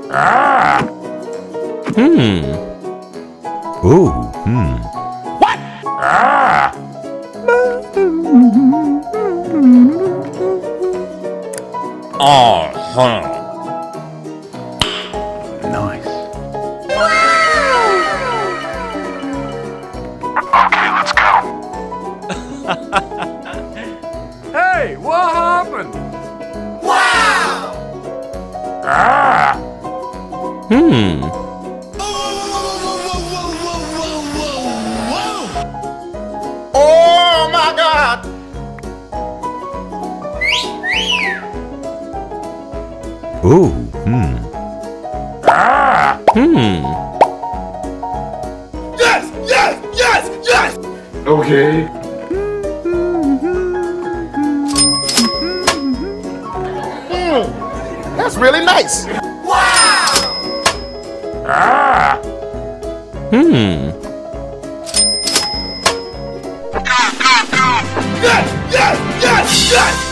Ooh. What? Nice. Okay, let's go. Hey, what happened? Wow! Oh my God! Ooh. Yes! Yes! Yes! Yes! Okay. That's really nice. Wow! Yes! Yes! Yes! Yes!